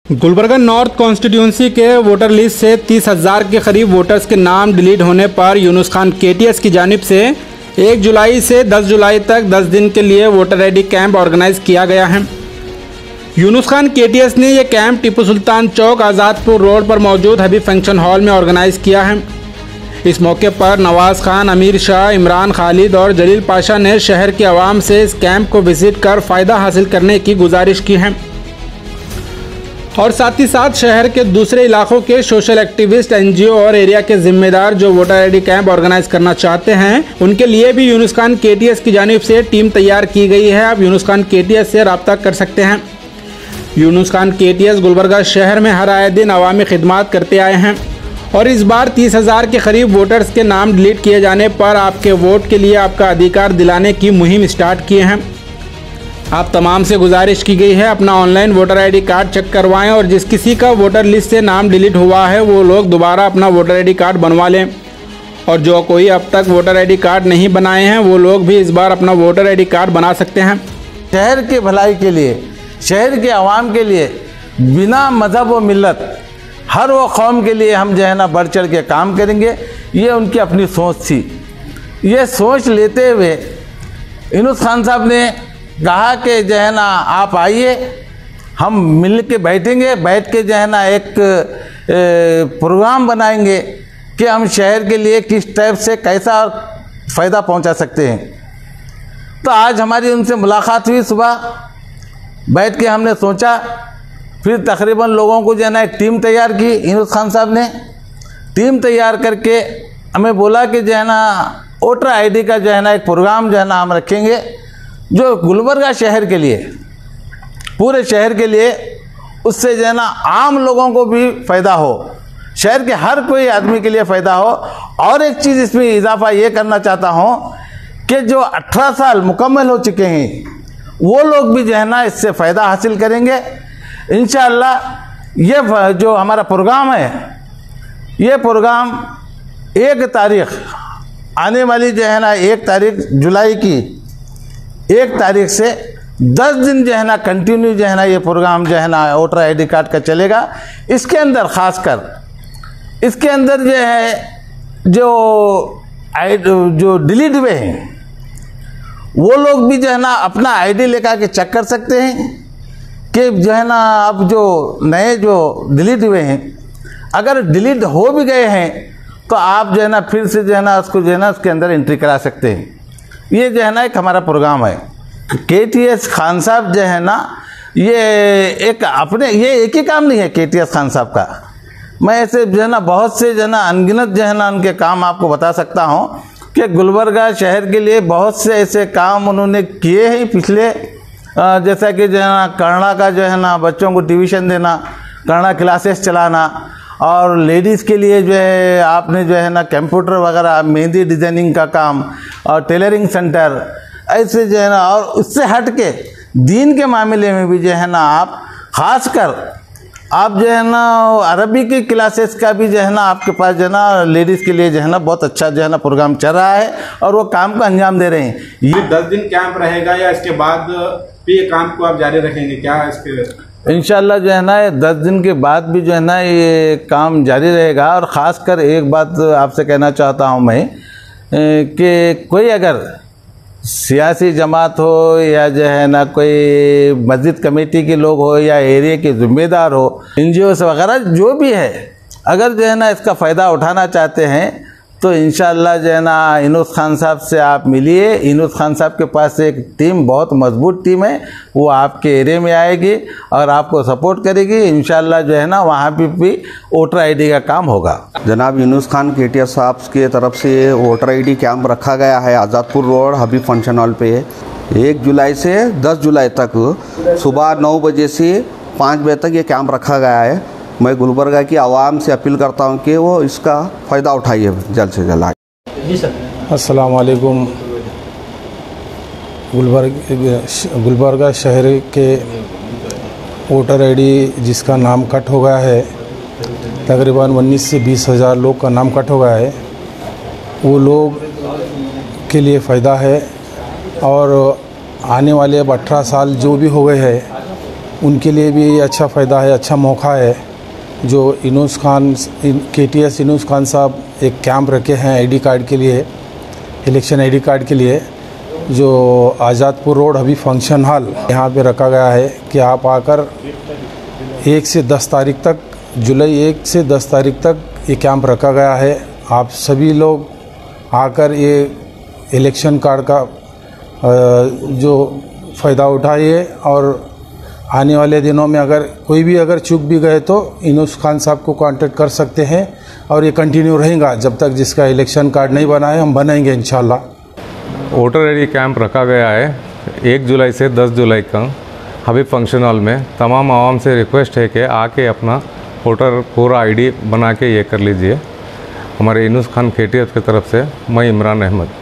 Gulbarga north constituency के voter list से 30,000 के करीब वोटर्स के नाम डिलीट होने पर यूनुस खान केटीएस की जानिब से 1 जुलाई से 10 जुलाई तक 10 दिन के लिए वोटर आईडी कैंप ऑर्गेनाइज किया गया है। यूनुस खान केटीएस ने यह कैंप टिप्पू सुल्तान चौक आज़ादपुर रोड पर मौजूद हबीब फंक्शन हॉल में ऑर्गेनाइज किया है। इस मौके पर नवाज़ खान, अमीर शाह, इमरान खालिद और जलील पाशा ने शहर के अवाम से इस कैंप को विजिट कर फ़ायदा हासिल करने की गुजारिश की है और साथ ही साथ शहर के दूसरे इलाकों के सोशल एक्टिविस्ट, एनजीओ और एरिया के जिम्मेदार जो वोटर आईडी कैंप ऑर्गेनाइज करना चाहते हैं उनके लिए भी यूनुस खान केटीएस की जानिब से टीम तैयार की गई है। आप यूनुस खान केटीएस से रब्ता कर सकते हैं। यूनुस खान केटीएस गुलबर्गा शहर में हर आए दिन अवामी खिदमात करते आए हैं और इस बार 30,000 के करीब वोटर्स के नाम डिलीट किए जाने पर आपके वोट के लिए आपका अधिकार दिलाने की मुहिम स्टार्ट किए हैं। आप तमाम से गुजारिश की गई है अपना online voter ID card check करवाएं और जिस किसी का वोटर लिस्ट से नाम डिलीट हुआ है वो लोग दोबारा अपना वोटर आईडी कार्ड बनवा लें और जो कोई अब तक वोटर आईडी कार्ड नहीं बनाए हैं वो लोग भी इस बार अपना वोटर आईडी कार्ड बना सकते हैं। शहर की भलाई के लिए, शहर के आवाम के लिए बिना मज़हब व मिल्लत हर वो कौम के लिए हम जो है ना बढ़ चढ़ के काम करेंगे। ये उनकी अपनी सोच थी। ये सोच लेते हुए यूनुस खान साहब ने कहा कि जो है ना आप आइए, हम मिल के बैठेंगे, बैठ के जो है ना एक प्रोग्राम बनाएंगे कि हम शहर के लिए किस टाइप से कैसा फ़ायदा पहुंचा सकते हैं। तो आज हमारी उनसे मुलाकात हुई, सुबह बैठ के हमने सोचा, फिर तकरीबन लोगों को जो है ना एक टीम तैयार की। यूनुस खान साहब ने टीम तैयार करके हमें बोला कि जो है ना वोटर आईडी का जो है ना एक प्रोग्राम जो है ना हम रखेंगे जो गुलबर्गा शहर के लिए, पूरे शहर के लिए, उससे जो है ना आम लोगों को भी फ़ायदा हो, शहर के हर कोई आदमी के लिए फ़ायदा हो। और एक चीज़ इसमें इजाफा ये करना चाहता हूँ कि जो 18 साल मुकम्मल हो चुके हैं वो लोग भी जो है ना इससे फ़ायदा हासिल करेंगे इंशाअल्लाह। ये जो हमारा प्रोग्राम है, ये प्रोग्राम 1 तारीख आने वाली जो है ना 1 तारीख जुलाई की 1 तारीख से 10 दिन जो है ना कंटिन्यू जो है ना ये प्रोग्राम जो है ना वोटर आईडी कार्ड का चलेगा। इसके अंदर ख़ासकर इसके अंदर जो है जो डिलीट हुए हैं वो लोग भी जो है ना अपना आईडी लेकर के चेक कर सकते हैं कि जो है ना अब जो नए जो डिलीट हुए हैं, अगर डिलीट हो भी गए हैं तो आप जो है ना फिर से जो है ना उसको जो है ना उसके अंदर एंट्री करा सकते हैं। ये जो है ना एक हमारा प्रोग्राम है। केटीएस खान साहब जो है ना ये एक अपने, ये एक ही काम नहीं है केटीएस खान साहब का। मैं ऐसे जो है ना बहुत से जो है ना अनगिनत जो है ना उनके काम आपको बता सकता हूँ कि गुलबर्गा शहर के लिए बहुत से ऐसे काम उन्होंने किए हैं पिछले, जैसा कि जो है ना कन्नड़ा का जो है ना बच्चों को ट्यूशन देना, कन्नड़ा क्लासेस चलाना, और लेडीज़ के लिए जो है आपने जो है ना कंप्यूटर वगैरह, मेहंदी डिज़ाइनिंग का काम और टेलरिंग सेंटर, ऐसे जो है ना। और उससे हट के दीन के मामले में भी जो है ना आप ख़ासकर आप जो है ना अरबी की क्लासेस का भी जो है ना आपके पास जो है ना लेडीज़ के लिए जो है ना बहुत अच्छा जो है ना प्रोग्राम चल रहा है और वो काम को अंजाम दे रहे हैं। ये 10 दिन कैंप रहेगा या इसके बाद भी ये काम को आप जारी रखेंगे क्या? इसके इंशाल्लाह जो है ना 10 दिन के बाद भी जो है ना ये काम जारी रहेगा। और ख़ासकर एक बात आपसे कहना चाहता हूँ मैं कि कोई अगर सियासी जमात हो या जो है ना कोई मस्जिद कमेटी के लोग हो या एरिया के ज़िम्मेदार हो, एनजीओ वगैरह जो भी है, अगर जो है ना इसका फ़ायदा उठाना चाहते हैं तो इंशाअल्लाह जो है ना यूनुस खान साहब से आप मिलिए। यूनुस खान साहब के पास एक टीम, बहुत मजबूत टीम है, वो आपके एरिया में आएगी और आपको सपोर्ट करेगी। इंशाअल्लाह जो है ना वहाँ भी वोटर आईडी का काम होगा। जनाब यूनुस खान केटीएस साहब की तरफ से वोटर आईडी कैंप रखा गया है Azadpur road Habib function hall पे 1 जुलाई से 10 जुलाई तक सुबह 9 बजे से 5 बजे तक ये कैंप रखा गया है। मैं गुलबर्गा की आवाम से अपील करता हूं कि वो इसका फ़ायदा उठाइए जल्द से जल्द। जी सर। अस्सलाम वालेकुम। गुलबर्गा शहर के वोटर आईडी जिसका नाम कट हो गया है, तकरीबन 19 से 20 हज़ार लोग का नाम कट हो गया है, वो लोग के लिए फ़ायदा है। और आने वाले अब 18 साल जो भी हो गए हैं उनके लिए भी अच्छा फ़ायदा है, अच्छा मौका है। जो इनूस खान KTS इनूस खान साहब एक कैंप रखे हैं आईडी कार्ड के लिए, इलेक्शन आईडी कार्ड के लिए, जो Azadpur road Habib function hall यहाँ पे रखा गया है कि आप आकर 1 से 10 तारीख तक, जुलाई 1 से 10 तारीख तक ये कैंप रखा गया है। आप सभी लोग आकर ये इलेक्शन कार्ड का जो फ़ायदा उठाइए और आने वाले दिनों में अगर चूक भी गए तो इनूस खान साहब को कांटेक्ट कर सकते हैं और ये कंटिन्यू रहेगा जब तक जिसका इलेक्शन कार्ड नहीं बना है, हम बनाएंगे इंशाल्लाह। वोटर आईडी कैंप रखा गया है 1 जुलाई से 10 जुलाई का हबीब फंक्शन हॉल में। तमाम आवाम से रिक्वेस्ट है कि आके अपना वोटर पूरा आईडी बना के ये कर लीजिए। हमारे इनूस खान KTS की तरफ से मैं इमरान अहमद।